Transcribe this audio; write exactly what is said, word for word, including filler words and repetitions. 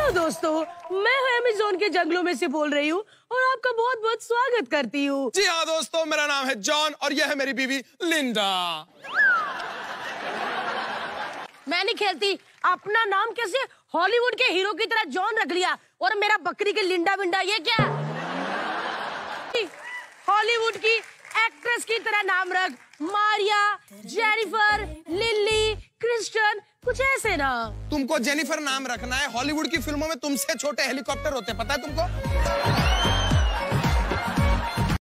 Hello दोस्तों, मैं Amazon के जंगलों में से बोल रही हूँ और आपका बहुत बहुत स्वागत करती हूँ। जी हाँ दोस्तों, मेरा नाम है जॉन और यह है मेरी बीवी लिंडा। मैं नहीं खेलती। अपना नाम कैसे हॉलीवुड के हीरो की तरह जॉन रख लिया और मेरा बकरी की लिंडा विंडा, ये क्या? हॉलीवुड की एक्ट्रेस की तरह नाम रख, मारिया, जेनिफर, लिली, क्रिस्टन, कुछ ऐसे ना। तुमको जेनिफर नाम रखना है? हॉलीवुड की फिल्मों में तुमसे छोटे हेलीकॉप्टर होते, पता है तुमको?